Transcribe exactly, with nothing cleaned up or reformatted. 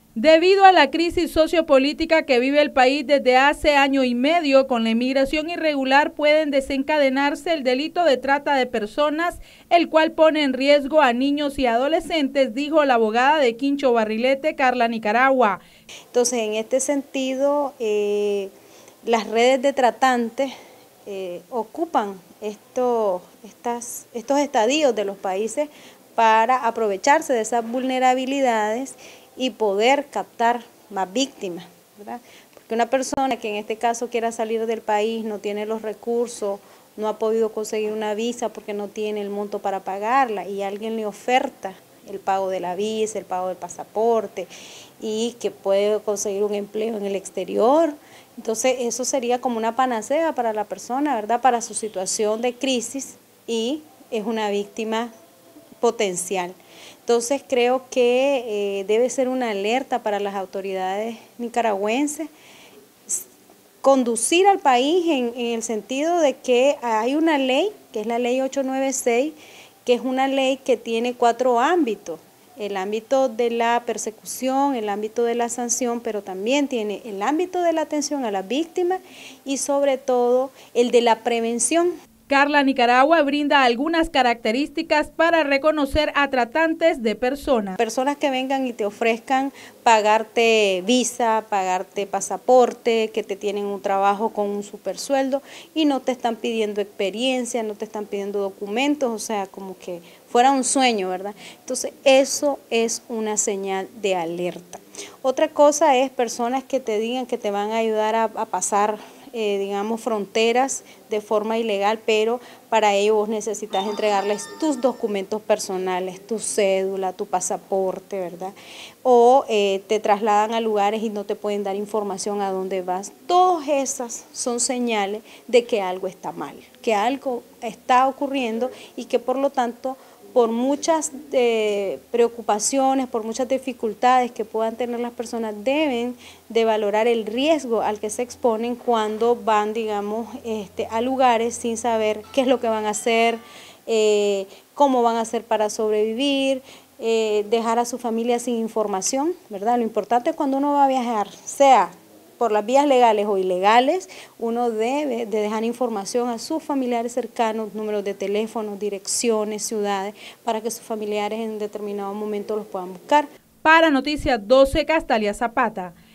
Debido a la crisis sociopolítica que vive el país desde hace año y medio, con la inmigración irregular pueden desencadenarse el delito de trata de personas, el cual pone en riesgo a niños y adolescentes, dijo la abogada de Quincho Barrilete, Carla Nicaragua. Entonces, en este sentido, eh, las redes de tratantes eh, ocupan estos, estas, estos estadios de los países para aprovecharse de esas vulnerabilidades y poder captar más víctimas, ¿verdad? Porque una persona que en este caso quiera salir del país, no tiene los recursos, no ha podido conseguir una visa porque no tiene el monto para pagarla y alguien le oferta el pago de la visa, el pago del pasaporte y que puede conseguir un empleo en el exterior. Entonces eso sería como una panacea para la persona, ¿verdad? Para su situación de crisis y es una víctima potencial. Entonces creo que eh, debe ser una alerta para las autoridades nicaragüenses, conducir al país en, en el sentido de que hay una ley, que es la ley ocho nueve seis, que es una ley que tiene cuatro ámbitos: el ámbito de la persecución, el ámbito de la sanción, pero también tiene el ámbito de la atención a las víctimas y sobre todo el de la prevención. Carla Nicaragua brinda algunas características para reconocer a tratantes de personas. Personas que vengan y te ofrezcan pagarte visa, pagarte pasaporte, que te tienen un trabajo con un supersueldo y no te están pidiendo experiencia, no te están pidiendo documentos, o sea, como que fuera un sueño, ¿verdad? Entonces, eso es una señal de alerta. Otra cosa es personas que te digan que te van a ayudar a, a pasar Eh, digamos, fronteras de forma ilegal, pero para ello vos necesitas entregarles tus documentos personales, tu cédula, tu pasaporte, ¿verdad? O eh, te trasladan a lugares y no te pueden dar información a dónde vas. Todas esas son señales de que algo está mal, que algo está ocurriendo y que por lo tanto, por muchas eh, preocupaciones, por muchas dificultades que puedan tener las personas, deben de valorar el riesgo al que se exponen cuando van, digamos, este, a lugares sin saber qué es lo que van a hacer, eh, cómo van a hacer para sobrevivir, eh, dejar a su familia sin información, ¿verdad? Lo importante es cuando uno va a viajar, sea por las vías legales o ilegales, uno debe de dejar información a sus familiares cercanos, números de teléfono, direcciones, ciudades, para que sus familiares en determinado momento los puedan buscar. Para Noticias doce, Castalia Zapata.